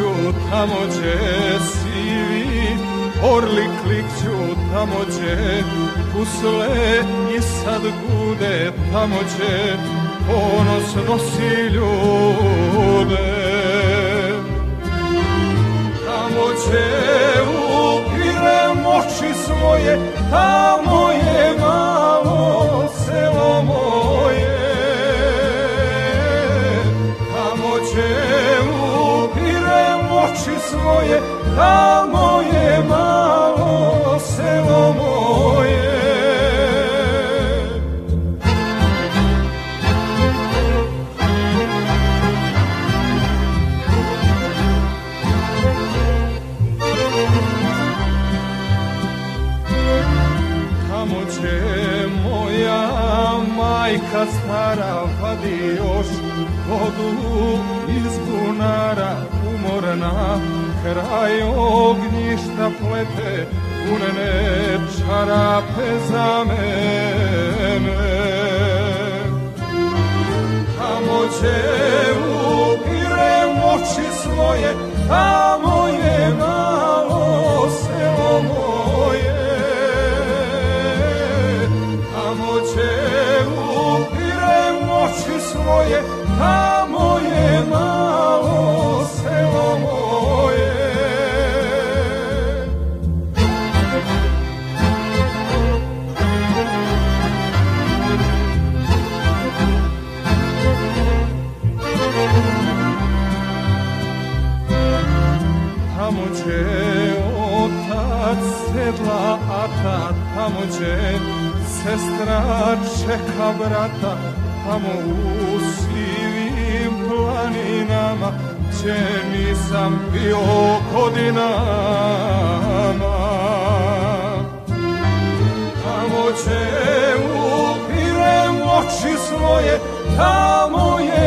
klikću tamo gdje sivi, orli klikću tamo gdje pusle i sad gude, tamo gdje ponos nosi ljude. Tamo gdje upirem oči svoje, tamo je malo selo moje. Tamo gdje upirem oči svoje, tamo je malo selo moje. Tamo gdje moja majka stara vadi još vodu iz bunara, umorna kraj ognjišta plete punene čarape za mene. Tamo gdje upirem oči svoje, tamo je malo selo moje. Tamo gdje upirem oči svoje, tamo je malo selo moje. Tamo gdje otac sedla ata, tamo gdje sestra čeka brata, tamo u sivim planinama gdje nisam bio godinama. Tamo gdje upirem oči svoje, tamo je